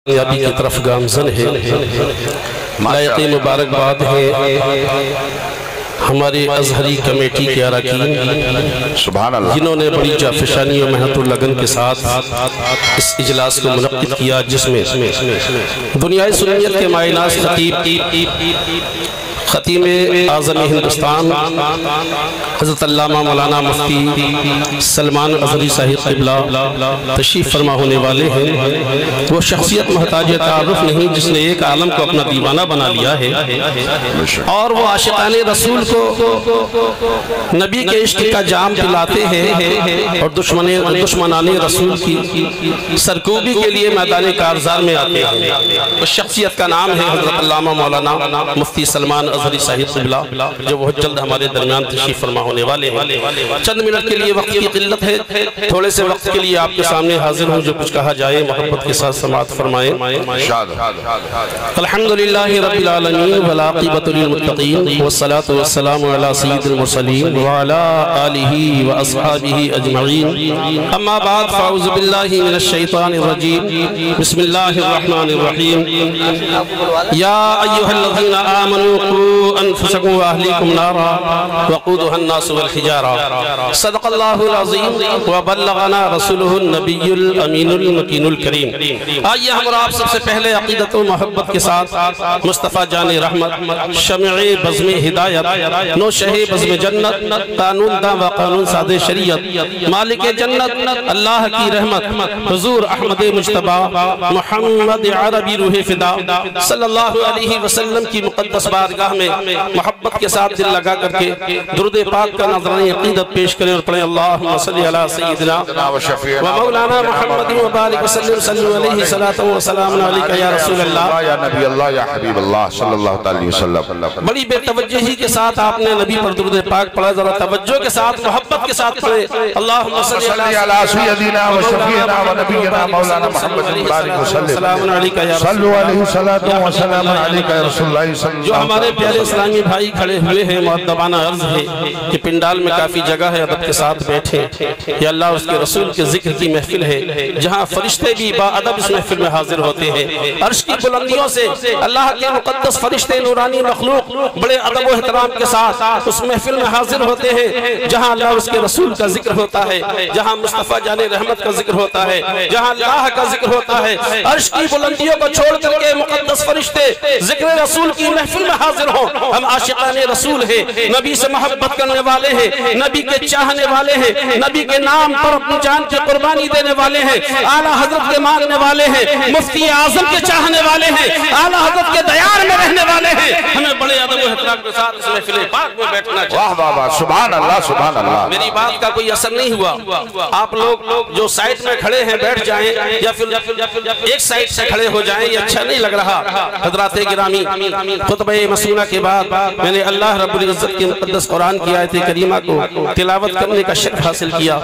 कामयाबी की तरफ गामजन है। लायक़ मुबारकबाद है हमारे अज़हरी कमेटी के अरकान सुभान अल्लाह, जिन्होंने बड़ी जाफशानी और मेहनत और लगन के साथ इस इजलास को मुनक़्क़िद किया, जिसमें दुनियाई सुन्नियत के मायनास खतीम आज़म हिंदुस्तान हज़रत अल्लामा मौलाना मुफ्ती सलमान अज़हरी साहिब क़िबला तशरीफ़ फरमा होने वाले हैं। वो शख्सियत महताज तारुफ नहीं जिसने एक आलम को अपना दीवाना बना लिया है और वो आशिक़ाने रसूल को नबी के इश्क का जाम पिलाते हैं और दुश्मनाने रसूल की सरकूबी के लिए मैदान कारज़ार में आते हैं। उस शख्सियत का नाम है हज़रत अल्लामा मौलाना मुफ्ती सलमान अज़हरी साहिब क़िबला, जो बहुत जल्द हमारे दरमियान तशरीफ़ फरमा होने वाले हैं। चंद मिनट के लिए वक्त की क़िल्लत है, थोड़े से वक्त के लिए आपके सामने हाजिर हूँ। जो कुछ कहा जाए मोहब्बत के साथ समाअत फरमाएं। अल्हम्दुलिल्लाहि रब्बिल आलमीन वल आक़िबतु लिल मुत्तक़ीन वस्सलातु वस्सलामु अला सय्यिदिल मुरसलीन व अला आलिहि व अस्हाबिहि अजमईन। अम्मा बाद फ़अऊज़ु बिल्लाहि मिनश शैतानिर रजीम। बिस्मिल्लाहिर रहमानिर रहीम। या अय्युहल्लज़ीना आमनू क़ू अनफुसकुम व अहलीकुम नारा वक़ूदुहन नास वल हिजारा। सदक़ल्लाहुल अज़ीम व बल्लगना रसूलुहुन नबियुल अमीनुल मकीनुल करीम। आइए हम और आप सबसे पहले अक़ीदत व मोहब्बत के साथ मुस्तफ़ा जाने रहमत, शम्ए बज़्मे हिदायत, नौशहे बज़्मे जन्नत, कानून दा व कानून सादे शरीयत, मालिक जन्नत अल्लाह की रहमत हुज़ूर अहमद मुज्तबा मुहम्मद अरबी रूह फ़िदा सल्लल्लाहु अलैहि वसल्लम की मुक़द्दस बारगाह में मोहब्बत के साथ दिल लगा करके दुरूद पाक का नज़राने अक़ीदत पेश करें और पढ़ें अल्लाहुम्मा सल्लि अला सय्यिदिना व मौलाना मुहम्मद व बारिक वसल्लिम सल्लल्लाहु अलैहि सलातो व सलाम अलैका या रसूल अल्लाह या नबी अल्लाह या हबीब अल्लाह सल्लल्लाहु अलैहि वसल्लम। बड़ी बेतवज्जही के साथ आपने नबी पर दुरूद पाक पढ़ा, जरा तवज्जो के साथ मोहब्बत के साथ पढ़े। अल्लाहुम्मा सल्लि अला सय्यिदिना व शफीना व नबियना मौलाना मुहम्मद व बारिक वसल्लिम सल्लल्लाहु अलैका या सल्लल्लाहु अलैहि सलातो व सलाम अलैका या रसूलुल्लाह। जो हमारे प्यारे इस्लामी भाई खड़े हुए हैं, मुअद्दबाना अर्ज है कि पिंडाल में काफी जगह है, अदब के साथ बैठे। या अल्लाह उसके रसूल के जिक्र की महफिल है जहाँ फरिश्ते भी बाअदब इस महफिल में हाजिर होते हैं। अर्श की बुलंदियों से अल्लाह के मुक़द्दस फरिश्ते नूरानी मखलूक बड़े अदब व एहतराम के साथ उस महफिल में हाजिर होते हैं जहाँ अल्लाह उसके रसूल का जिक्र होता है, जहाँ मुस्तफ़ा जाने रहमत का जिक्र होता है, जहाँ अल्लाह का जिक्र होता है। अर्श की बुलंदियों को छोड़ करके मुक़द्दस फरिश्ते जिक्र रसूल की महफिल में हाजिर हो। हम आशिक़ाने रसूल है, नबी से मोहब्बत करने वाले हैं, नबी के चाहने वाले हैं, नबी के नाम पर अपनी जान की कुर्बानी देने वाले हैं, आला हजरत के मानने वाले हैं, मुफ्ती आज़म के चाहने वाले हैं, आला हजरत के दयार में रहने वाले हैं। हमें बड़े अदब व एहतराम के साथ इस महफिल पाक में बैठना चाहिए। वाह वाह वाह, सुभान अल्लाह सुभान अल्लाह। मेरी बात का कोई असर नहीं हुआ। आप लोग जो साइड में खड़े हैं बैठ जाएं या फिर एक साइड से खड़े हो जाएं, ये अच्छा नहीं लग रहा। हज़रात गिरामी, खुतबे मसूना के बाद मैंने अल्लाह रब्बुल इज़्ज़त की मुक़द्दस कुरान की आयत करीमा को तिलावत करने का शर्फ हासिल किया।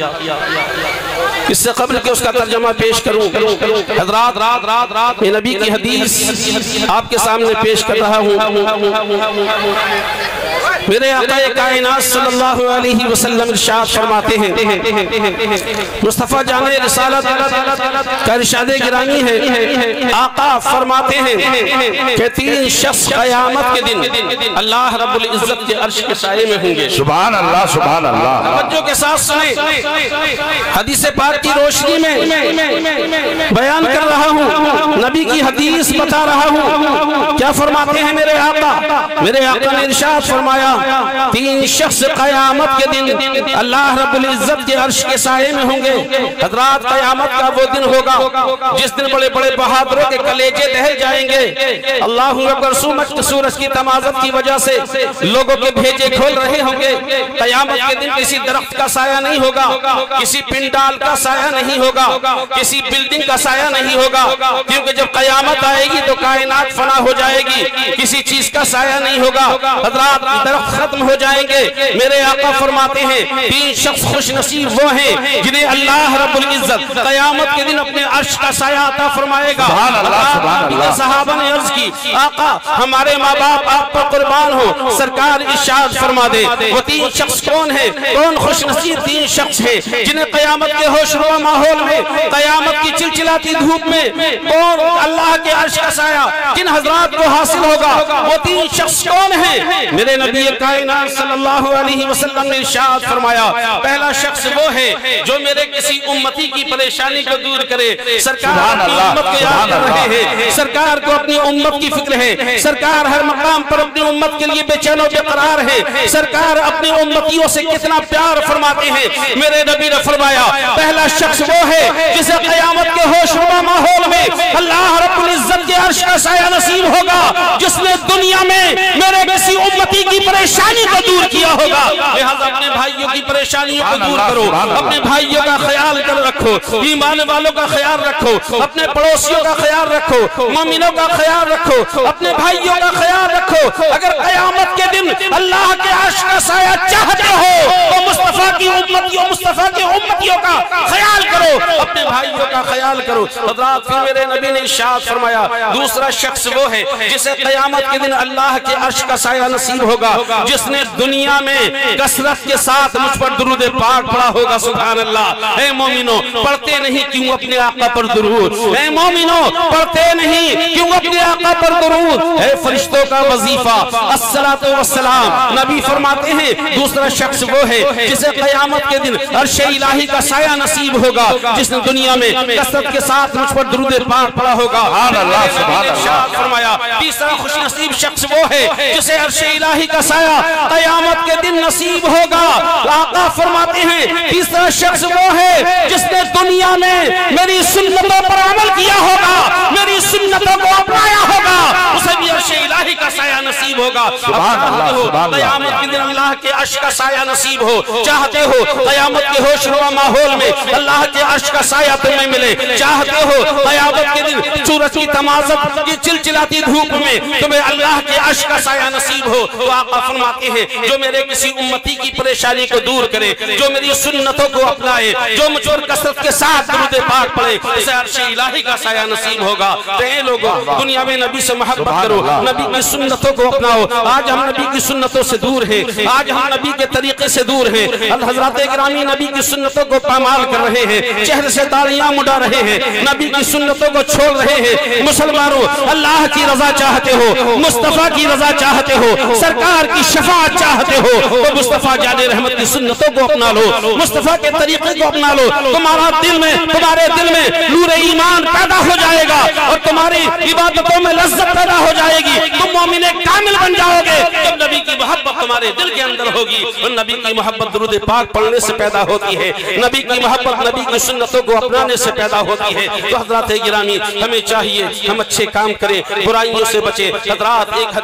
इससे कबल के उसका तर्जमा पेश करूं। हज़रात मैं नबी की हदीस आपके सामने पेश कर रहा हूं। मेरे आका कायनात सल्लल्लाहु अलैहि वसल्लम इरशाद फरमाते हैं, मुस्तफ़ा जाने रिसालत का इरशाद गिरामी है। आका फरमाते हैं कि तीन शख्स क़यामत के दिन अल्लाह रब्बुल इज़्ज़त के अर्श के साये में होंगे। सुभान अल्लाह सुभान अल्लाह। तवज्जो के साथ सुने, हदीस पाक की रोशनी में बयान कर रहा हूँ, नबी की हदीस बता रहा हूँ। क्या फरमाते हैं मेरे आका? मेरे आका ने इरशाद फरमाया, तीन शख्स क़यामत के दिन अल्लाह रब्बुल इज़्ज़त के अर्श के साये में होंगे। हज़रात, क़यामत का वो दिन होगा जिस दिन बड़े बड़े बहादुरों के कलेजे दहल जाएंगे। अल्लाहु अकबर। सूरज की तमाज़त की वजह से लोगों के भेजे खोल रहे होंगे। क़यामत के दिन किसी दरख्त का साया नहीं होगा, किसी पिंडाल का साया नहीं होगा, किसी बिल्डिंग का साया नहीं होगा, क्योंकि जब क़यामत आएगी तो कायनात फना हो जाएगी, किसी चीज का साया नहीं होगा। हज़रात, दरख्त खत्म हो जाएंगे। मेरे आका फरमाते हैं, तीन शख्स खुश नसीब वो हैं जिन्हें अल्लाह रब्बुल इज़्ज़त क़यामत के दिन अपने अर्श का साया अता फरमाएगा। सहाबा ने अर्ज़ की, आका हमारे माँ बाप आप पर कुर्बान हो, सरकार इरशाद फरमा दे वो तीन शख्स कौन है? कौन खुश नसीब तीन शख्स है जिन्हें क़यामत के होशरुबा माहौल में, क़यामत की चिलचिलाती धूप में कौन अल्लाह के अर्श का साया किन हजरात को हासिल होगा, वो 3 शख्स कौन है? मेरे नबी कायनात सल्लल्लाहु अलैहि वसल्लम ने इरशाद फरमाया, पहला शख्स वो है जो मेरे किसी उम्मती की परेशानी को दूर करे। सरकार अपनी उम्मत को याद कर रहे हैं, सरकार को अपनी उम्मत की फिक्र है, सरकार हर मकाम पर अपनी उम्मत के लिए बेचैन और बेकरार है, सरकार अपनी उम्मतियों से कितना प्यार फरमाते हैं। मेरे नबी ने फरमाया, पहला शख्स वो है जिसे क़यामत के होशरुबा माहौल में अल्लाह रब्बुल इज्जत के अर्श का साया नसीब होगा, जिसने दुनिया में मेरे किसी उम्मती की परेशानी को दूर किया होगा। लिहाजा अपने भाइयों की परेशानियों को दूर करो, अपने भाइयों का ख्याल कर रखो, ईमान वालों का ख्याल रखो, अपने पड़ोसियों का ख्याल रखो, मोमिनों का ख्याल रखो, अपने भाइयों का ख्याल रखो। अगर क़यामत के दिन अल्लाह के अर्श का साया चाहते हो तो मुस्तफा की उम्मतियों, मुस्तफा के उम्मतियों का ख्याल करो, अपने भाइयों का ख्याल करो। हज़रत फिर मेरे नबी ने इरशाद फरमाया, दूसरा शख्स वो है जिसे क़यामत के दिन अल्लाह के अर्श का साया नसीब होगा, जिसने दुनिया में कसरत के साथ मुझ पर दुरूद पाक पढ़ा होगा। सुभान अल्लाह। ऐ मोमिनो, पढ़ते नहीं क्यों अपने आका पर दुरूद? ऐ मोमिनो, पढ़ते नहीं क्यों अपने आका पर दुरूद? ऐ फरिश्तों का वजीफा अस्सलातु वस्सलाम। नबी फरमाते हैं, दूसरा शख्स वो है जिसे क़यामत के दिन अर्श इलाही का साया नसीब होगा, जिसने दुनिया में कसरत के साथ मुझ पर दुरूद पाक पढ़ा होगा। फरमाया, तीसरा खुशनसीब शख्स वो है जिसे अर्श इलाही का साया क़यामत के दिन नसीब होगा। आका फरमाते हैं, तीसरा शख्स वो है जिसने दुनिया में मेरी सुन्नतों पर अमल किया होगा, मेरी सुन्नतों को अपनाया होगा, उसे भी अर्श इलाही का साया नसीब होगा। क़यामत के दिन अल्लाह के अर्श का साया नसीब हो, चाहते हो क़यामत के होशरुबा माहौल में अल्लाह के अर्श का साया तुम्हें मिले, चाहते हो क़यामत के दिन सूरज की तमाज़त की चिलचिलाती धूप में तुम्हें अल्लाह के अर्श का साया नसीब हो, तो आका फरमाते हैं, जो मेरे किसी उम्मती की परेशानी को दूर करे, जो मेरी सुन्नतों को अपनाए, जो मुझ पर कसरत के साथ दुरूद पाक पढ़े, उसे अर्श इलाही का साया नसीब होगा। तो ये लोगों, दुनिया में नबी से मोहब्बत करो, नबी की सुन्नतों को अपनाओ। आज हम नबी की सुन्नतों से दूर हैं, आज हम नबी के तरीके से दूर हैं। हज़रात गिरामी नबी की सुन्नतों को पामाल कर रहे हैं, चेहरे से तालियां मुड़ा रहे हैं, नबी की सुन्नतों को छोड़ रहे हैं। मुसलमानों, अल्लाह की रजा चाहते हो, मुस्तफा की रजा चाहते हो, सरकार की शफाअत चाहते हो, तो मुस्तफा जाने रहमत की सुन्नतों को अपना लो, मुस्तफा के तरीके को अपना लो। तुम्हारा दिल में, तुम्हारे दिल में नूर ईमान पैदा हो जाएगा और तुम्हारी इबादतों में लज्जत पैदा हो जाएगी। तुम मोमिने कामिल बन जाओगे जब नबी की मोहब्बत तुम्हारे दिल के अंदर होगी। और नबी की मोहब्बत दुरूद पाक पढ़ने से पैदा होती है, नबी की मोहब्बत नबी की सुन्नतों को अपनाने से पैदा होती है। तो हज़रात गिरामी, हमें चाहिए हम अच्छे काम करें, बुराइयों से बचे। हज़रात एक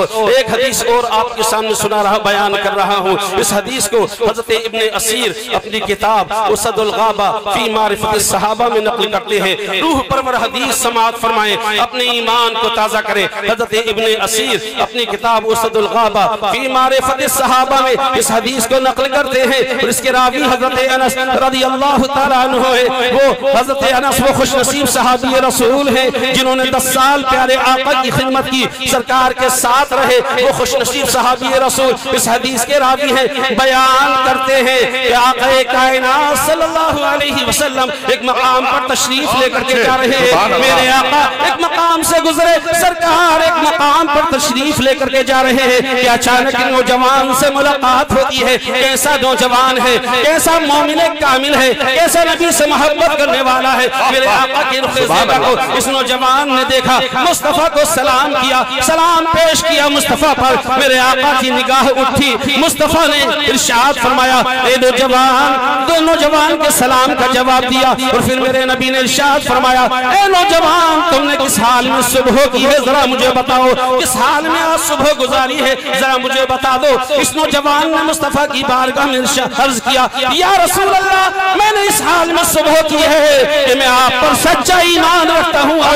हदीस और आपके सामने सुना रहा, बयान कर रहा हूँ। इस हदीस को हज़रत इब्ने असीर अपनी किताब उसदुल गाबा फी मारिफत सहाबा में नकल करते हैं। रूह परवर हदीस समाअत फरमाए, अपने ईमान को ताज़ा करें। हज़रत इब्ने असीर अपनी किताब उसदुल गाबा फी मारिफत सहाबा में इस हदीस को नकल करते हैं। और इसके रावी हज़रत अनस रज़ियल्लाहु तआला अन्हु है। वो हज़रत अनस वो खुशनसीब सहाबी रसूल हैं जिन्होंने 10 साल प्यारे आका की खिदमत की, सरकार के साथ रहे, वो खुशनसीब सहाबी रसूल इस हदीस के रावी हैं। बयान करते हैं कि आका कायनात सल्लल्लाहु अलैहि वसल्लम एक मकाम पर तशरीफ लेकर के जा रहे हैं। मेरे आका एक मकाम से गुजरे, सरकार एक मकाम पर तशरीफ लेकर के जा रहे हैं कि अचानक नौजवान से मुलाकात होती है। कैसा नौजवान है, कैसा मोमिन कामिल है, कैसा नबी से मोहब्बत करने वाला है। मेरे आका के रुख़ को इस नौजवान ने देखा, मुस्तफा को सलाम किया, सलाम पेश किया मुस्तफा पर। मेरे आका की निगाह उठी, मुस्तफा ने इरशाद फरमाया, ए नौजवान, दो नौजवान के सलाम का जवाब दिया। और फिर मेरे नबी ने इरशाद फरमाया, ए नौजवान, तुमने किस हाल में सुबह की है, जरा मुझे बताओ, किस हाल में आज सुबह गुजारी है, जरा मुझे बता दो। इस नौजवान ने मुस्तफा की बारगाह में अर्ज किया, या रसूल अल्लाह, मैंने इस हाल में सुबह की है कि मैं आप पर सच्चा ईमान रखता हूँ,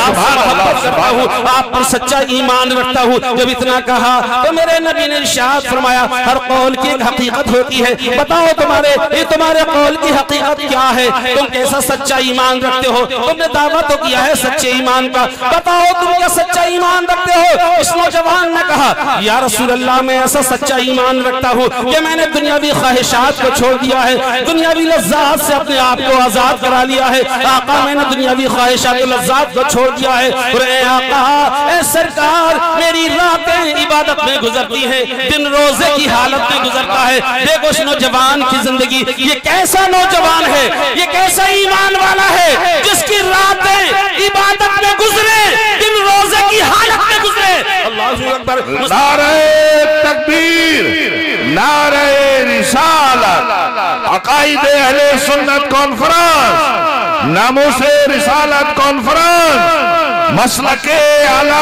आपसे मोहब्बत करता हूँ, आप पर सच्चा ईमान रखता हूँ। जब इतना कहा तो मेरे नबी ने इरशाद फरमाया, हर कौल की एक हकीकत होती है, बताओ तुम्हारे कौल की हकीकत क्या है? तुम कैसा सच्चा ईमान रखते हो? तुमने दावा तो किया है सच्चे ईमान का, बताओ तुम क्या सच्चा ईमान रखते हो? इस नौजवान ने कहा, या रसूल अल्लाह, मैं ऐसा सच्चा ईमान रखता हूँ कि मैंने दुनियावी ख्वाहिशात को छोड़ दिया है, दुनियावी लज्जात से अपने आप को आजाद करा लिया है। आका, मैंने दुनियावी ख्वाहिशात लज्जात को छोड़ दिया है। और ए आका, ए सरकार, मेरी रातें इबादत में गुजरती हैं, दिन रोजे की हालत में गुजरता है। देखो इस नौजवान की जिंदगी, ये कैसा नौजवान है, ये कैसा ईमान वाला है जिसकी रातें इबादत में गुजरे, दिन रोजे की हालत में गुजरे। अल्लाहु अकबर। नारे तकबीर, नारे रिसालत, अकाईदे अहले सुन्नत कॉन्फ्रेंस, नामूसे रिसालत कॉन्फ्रेंस, मसलके आला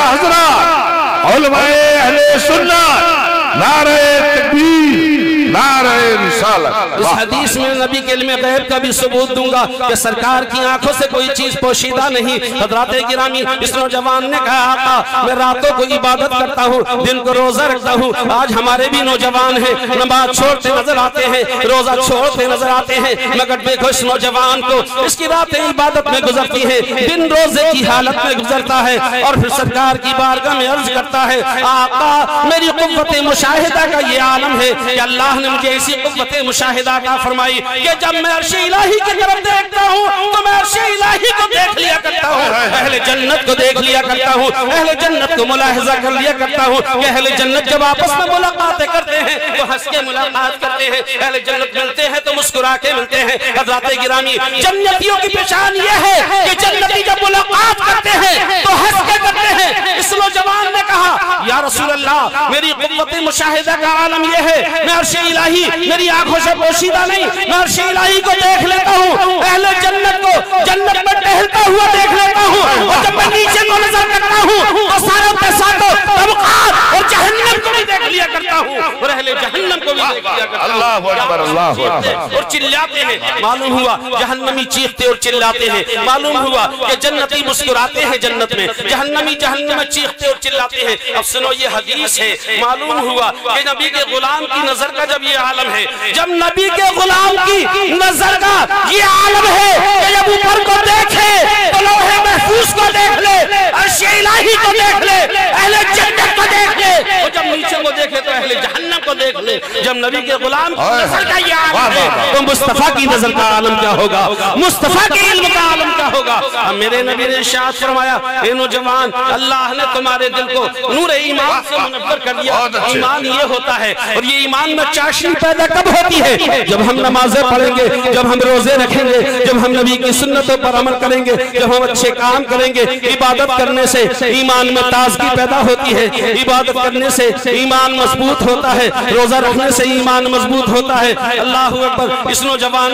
हजरत उलमाए अहले सुन्नत, नारे तकबीर, नारे रिसालत। इस हदीस में नबी के इल्म गैब का भी सबूत दूंगा कि सरकार की आंखों से कोई चीज पोशीदा नहीं। हज़रात गिरामी, इस नौजवान ने कहा, आका, मैं रातों को इबादत करता हूँ, दिन को रोजा रखता हूँ। आज हमारे भी नौजवान हैं, नमाज छोड़ते नजर आते हैं, रोजा छोड़ते नजर आते हैं, मगर देखो इस नौजवान को, इसकी रातें इबादत में गुजरती है, दिन रोजे की हालत में गुजरता है। और फिर सरकार की बारगाह में अर्ज करता है, आका, मेरी कुव्वत मुशाहिदा का ये आलम है कि अल्लाह ने मुझे ऐसी कुव्वत मुशाहिदा अता फरमाई कि जब मैं अर्श इलाही की तरफ देखता हूँ तो मैं अर्श इलाही को देख लिया करता हूँ, अहले जन्नत को देख लिया करता हूँ, अहले जन्नत को मुलाहिजा कर लिया करता हूँ कि अहले जन्नत जब आपस में मुलाकातें करते हैं तो हंस के मुलाकात करते हैं, अहले जन्नत मिलते हैं तो मुस्कुरा के मिलते हैं। हज़रात गिरामी, जन्नतियों की पहचान यह है कि जन्नती जब मुलाकात करते हैं तो हंस के करते हैं। इस नौजवान ने कहा, या रसूल अल्लाह, मेरी कुव्वत मुशाहिदा का आलम यह है, मैं अर्श इलाही मेरी आंखों से पोशीदा नहीं, मैं अर्श इलाही को देख लेता हूँ, अहले जन्नत को जन्नत में टहलता हुआ देख लेता हूँ, और जब मैं नीचे को नजर करता हूँ तो सारा पैसा को तबकात और जहन्नम को भी देख लिया करता हूँ, और अहले जहन्नम को भी देख लिया करता हूँ। अल्लाहु अकबर, अल्लाहु अकबर। और चिल्लाते हैं, मालूम हुआ जहन्नमी चीखते और चिल्लाते हैं, मालूम हुआ कि जन्नती मुस्कुराते हैं जन्नत में, जहन्नमी जहन्नम में चीखते और चिल्लाते हैं। अब सुनो ये हदीस है, मालूम हुआ कि नबी के गुलाम की नजर का जब ये आलम है, जब नबी के गुलाम की नजर का ये आलम है कि जब ऊपर को देखे तो लौहे महफूज को देख ले, अर्श इलाही को देख ले, अहले जन्नत को देख ले, और जब नीचे को देखे तो अहले जहन्नम को देख ले। जब नबी के गुलाम की नजर का ये आलम है तो मुस्तफा की नजर का आलम क्या होगा, मुस्तफा के इल्म का आलम क्या होगा। अब मेरे नबी ने इरशाद फरमाया, ए नौजवान, अल्लाह ने तुम्हारे दिल को नूर ईमान से मुनव्वर कर दिया। ईमान ये होता है, और ये ईमान में चाशनी पैदा कब होती है? जब हम नमाजें पढ़ेंगे, जब हम रोजे रखेंगे, जब हम नबी की सुन्नतों पर अमल करेंगे, जब हम अच्छे काम करेंगे। इबादत करने से ईमान में ताजगी पैदा होती है, इबादत करने से ईमान मजबूत होता है, रोजा रखने से ईमान मजबूत होता है। अल्लाहु अकबर। इस नौजवान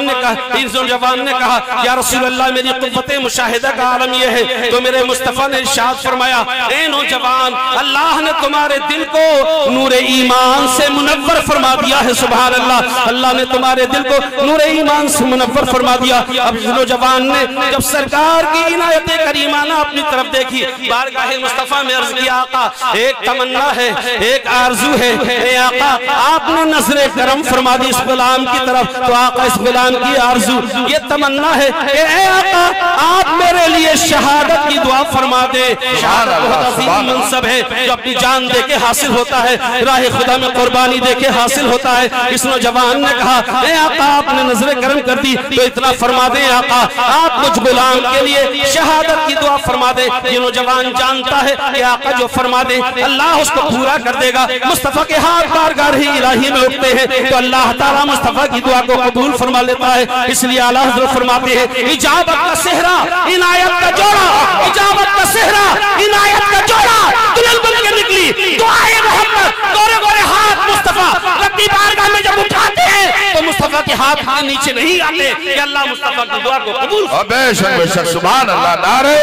ने कहा, या रसूल अल्लाह, मेरी कुव्वत मुशाहिदा का आलम यह है। तो मेरे मुस्तफा ने इरशाद फरमाया, ए नौजवान, अल्लाह ने तुम्हारे दिल को नूरे ईमान से मुनव्वर फरमा दिया है। सुभान अल्लाह, अल्लाह ने तुम्हारे दिल को नूरे ईमान से मुनव्वर फरमा दिया। अब नौजवान ने जब सरकार की इनायत करीमाना अपनी तरफ देखी, बारगाह मुस्तफा में अर्ज किया, आका, एक तमन्ना है, एक आरजू है, ए आका, आपने नजरे करम फरमा दी इस गुलाम की तरफ। तो आका, इस गुलाम की आरजू, ये तमन्ना है कि ए आका, आप मेरे लिए शहादत की दुआ फरमा दे। शहादत बहुत अजीम मनसब है जो अपनी जान दे के हासिल होता है, राह खुदा में कुर्बानी दे के हासिल होता है। इस नौजवान ने कहा, ए आका, आपने नजरे करम कर दी तो इतना फरमा दे आका, आप मुझ गुलाम के लिए शहादत की दुआ फरमा दे। ये नौजवान जानता है कि आका जो फरमा दे अल्लाह उसको पूरा कर देगा। मुस्तफा के हाथ बारगाह इलाही में उठते हैं तो अल्लाह ताला मुस्तफा की दुआ को कबूल फरमा लेता है। इसलिए आला हज़रत फरमाते हैं, इजाबत का सेहरा इनायत का जोड़ा, इजाबत का सेहरा इनायत का जोड़ा दुल्हन बन के निकली। दुआए मोहम्मद, गोरे गोरे हाथ मुस्तफा रब्बी बारगाह में जब उठाते हैं तो मुस्तफा के हाथ नीचे नहीं आते कि अल्लाह मुस्तफा की दुआ को कबूल। बेशक बेशक, सुभान अल्लाह। नारे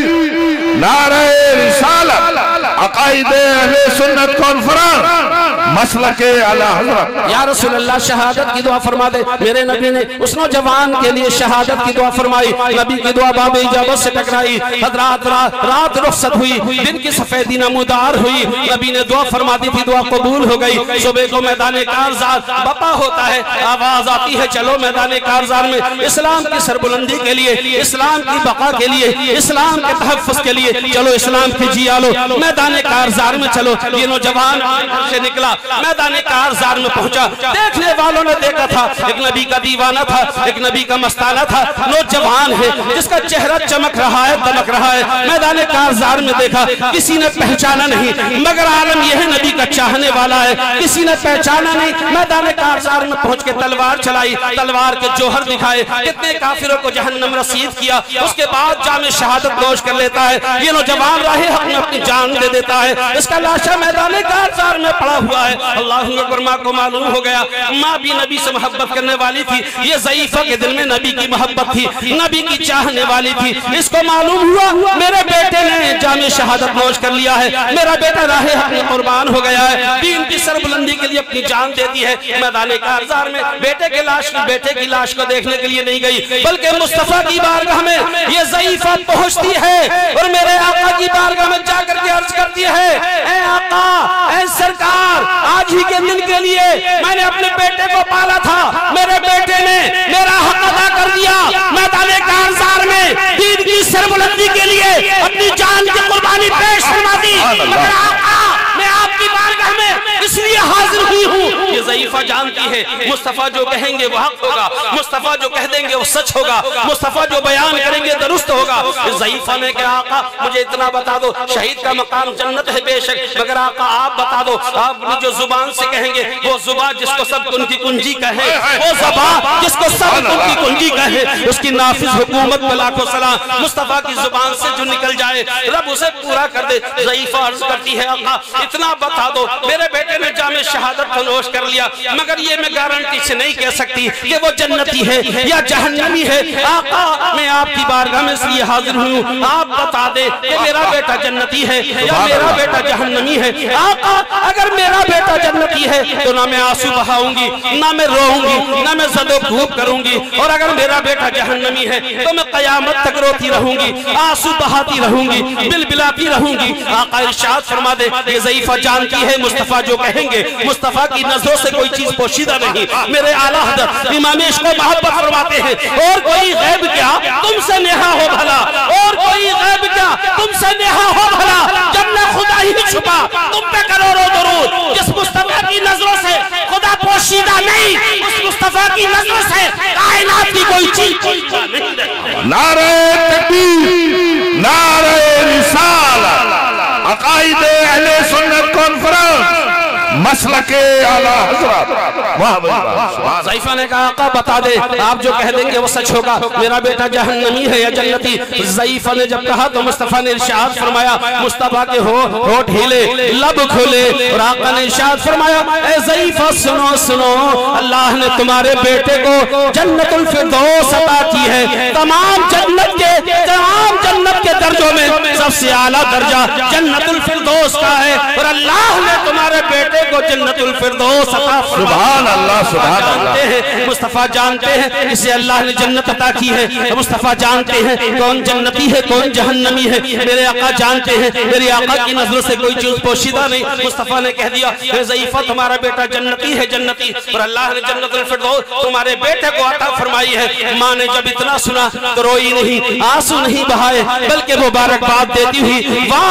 तकबीर, नारे रिसालत, अकाईदे अहले सुन्नत कॉन्फ्रेंस, मसलके आला हज़रत। या रसूल अल्लाह शहादत की दुआ फरमा दे। मेरे नबी ने उस नौजवान के लिए शहादत की दुआ फरमाई। नबी की दुआ बाब इजाबत से टकराई। रात रुखसत हुई, दिन की सफेदी नमूदार हुई। नबी ने दुआ फरमा दी थी, दुआ कबूल हो गई। सुबह को मैदान कारज़ार बपा होता है, आवाज आती है चलो मैदान कारज़ार में इस्लाम की सरबुलंदी के लिए, इस्लाम की बका के लिए, इस्लाम के तहफ़्फ़ुज़ के लिए चलो, इस्लाम की जिया लो, मैदान कारज़ार में चलो। ये नौजवान से निकला, मैदान कारज़ार में पहुंचा। देखने वालों ने देखा था एक नबी का दीवाना था, एक नबी का मस्ताना था, नौजवान है जिसका चेहरा चमक रहा है, दमक रहा है। मैदान कारज़ार में देखा, किसी ने पहचाना नहीं, मगर आलम यह नबी का चाहने वाला है, किसी ने पहचाना नहीं। मैदान कारज़ार में पहुंच के तलवार चलाई, तलवार के जोहर दिखाए, कितने काफिरों को जहन्नम रसीद किया। उसके बाद जामे शहादत नोश कर लेता है। ये नौजवान राहे हक में अपनी जान दे देता है। इसका लाशा मैदान कारज़ार में पड़ा हुआ है। अल्लाहु अकबर। माँ को मालूम हो गया, माँ भी नबी से मोहब्बत करने वाली थी। ये ज़ईफ़ा के दिल में नबी की मोहब्बत थी, नबी की चाहने वाली थी। इसको मालूम हुआ मेरे बेटे ने जामे शहादत नोश कर लिया है, मेरा बेटा राहे हक में कुर्बान हो गया है, दीन की सरबुलंदी के लिए अपनी जान दे दी है। मैदान कारज़ार में बेटे की लाश को देखने के लिए नहीं गई, बल्कि मुस्तफा की बारगाह में ये ज़ईफ़ा पहुंचती है और मेरे आका की बारगाह में जाकर के अर्ज करती है, ऐ आका, ऐ सरकार, आज ही के दिन के लिए मैंने अपने बेटे को पाला था, मेरे बेटे ने मेरा हक अदा कर दिया। मैदान कारज़ार में दीन की सरबुलंदी के लिए अपनी जान की कुर्बानी पेश फरमा दी। मगर आका, मैं आपकी बारगाह में इसलिए हाजिर हुई हूँ। ये ज़ईफ़ा जानती है मुस्तफा जो कहेंगे वो हक होगा, मुस्तफा जो कह देंगे वो सच होगा, मुस्तफा जो बयान करेंगे दुरुस्त होगा। इस ज़ईफ़ा ने कहा, आका मुझे इतना बता दो, शहीद का मकाम जन्नत है बेशक, मगर आका आप बता दो, आप जो जुबान से कहेंगे वो जुबान जिसको सब उनकी कुंजी कहे, वो ज़बान जिसको सब उनकी कुंजी कहे, उसकी नाफिज हुकूमत पे लाखों सलाम। मुस्तफा की जुबान से जो निकल जाए रब उसे पूरा कर दे। ज़ईफ़ा अर्ज करती है, आका इतना बता दो, मेरे बेटे ने जामे शहादत नोश कर लिया, मगर ये मैं गारंटी से नहीं कह सकती कि वो जन्नती है या जहन्नमी है। आका मैं आपकी बारगाह में इसलिए हाजिर हूँ, आप बता दे कि मेरा बेटा जन्नती है या मेरा बेटा जहन्नमी है। आका अगर मेरा बेटा जन्नती है तो ना मैं आंसू बहाऊंगी, ना मैं रोऊंगी, ना मैं ज़दो-ख़ूब करूंगी, और अगर मेरा बेटा जहन्नमी है तो मैं क़यामत तक रोती रहूंगी, आंसू बहाती रहूंगी, बिलबिलाती रहूंगी। आका इरशाद फरमा दे, ये ज़ईफ़ा जानती है मुस्तफा जो कहेंगे, मुस्तफा की नजरों से कोई चीज पोशीदा नहीं। मेरे आला हज़रत इमाम इश्क़ व मोहब्बत फरमाते हैं, और कोई गैब क्या तुमसे नेहा हो भला, और कोई गैब क्या तुमसे नेहा हो भला, जब न खुदा ही छुपा तुम पे करोड़ों दुरूद। जिस मुस्तफा की नजरों से खुदा पोशीदा नहीं, उस मुस्तफा की नजरों से कायनात की कोई चीज पोशीदा नहीं। नारे तकबीर, नारे रिसालत, अक़ाइदे अहले सुन्नत कॉन्फ्रेंस, मसलके आला हज़रत। वाह वाह। ज़ईफ़ा ने कहा, आका बता दे, आप जो कह देंगे वो सच होगा, मेरा बेटा जहन्नमी है या जन्नती। ज़ईफ़ा ने जब कहा तो मुस्तफा ने इरशाद फरमाया, मुस्तफा के होठ हिले, लब खुले, और आका ने इरशाद फरमाया, ए ज़ईफ़ा सुनो सुनो, अल्लाह ने तुम्हारे बेटे को जन्नतुल फिरदौस अता की है। तमाम जन्नत के दर्जों में सबसे आला दर्जा जन्नतुल फिरदौस का है, और अल्लाह ने तुम्हारे बेटे को जन्नतुल फिरदौस अता फरमाया। सुभान अल्लाह, सुभान अल्लाह। मुस्तफा जानते हैं इसे अल्लाह ने जन्नत अता की है। मुस्तफा जानते हैं कौन जन्नती है कौन जहन्नमी है। मेरे आका जानते हैं मेरे आका की नजरों से कोई चीज पोशीदा नहीं। मुस्तफा ने कह दिया, ज़ईफ़ा तुम्हारा बेटा जन्नती है जन्नती, और अल्लाह ने जन्नतुल फिरदौस तुम्हारे बेटे को अता फरमाई है। माँ ने जब इतना सुना तो रोई नहीं, आंसू नहीं बहाए, बल्कि मुबारकबाद देती हुई वाह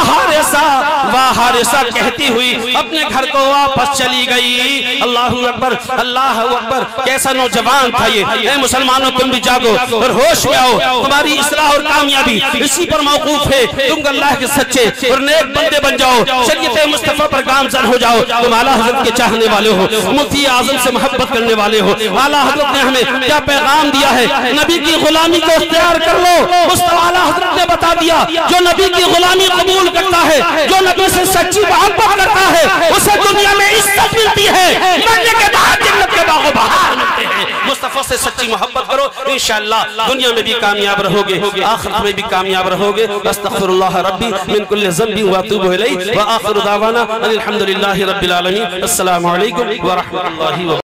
हारिसा कहती हुई अपने घर को वापस चली गई। अल्लाहु अकबर, अल्लाहु अकबर। कैसा नौजवान था ये। मुसलमानों तुम भी जागो और होश में आओ, तुम्हारी इस्लाह और कामयाबी इसी पर मौकूफ है। तुम अल्लाह के सच्चे और नेक बंदे बन जाओ, शरीयत मुस्तफा पर गामजन हो जाओ। तुम आला हज़रत के चाहने वाले हो, मुफ्ती आज़म से मोहब्बत करने वाले हो। आला हज़रत ने हमें क्या पैगाम दिया है, नबी की गुलामी को इख्तियार कर लो। मुस्तफा आला हज़रत ने बता दिया, जो नबी की गुलामी कबूल करता है, जो नबी से सच्ची मोहब्बत करता है, उसे दुनिया में इज्जत मिलती है, मरने के बाद जन्नत के बागो बहार मिलते हैं। मुस्तफा से सच्ची मोहब्बत करो, इंशाअल्लाह दुनिया में भी कामयाब रहोगे, आखिरत में भी कामयाब रहोगे। अस्तगफिरुल्लाह रब्बी मिन कुल्लि ज़ंबि व अतूबु इलैहि व आखिरु दावाना अनिल हम्दुलिल्लाहि रब्बिल आलमीन। अस्सलामु अलैकुम व रहमतुल्लाहि व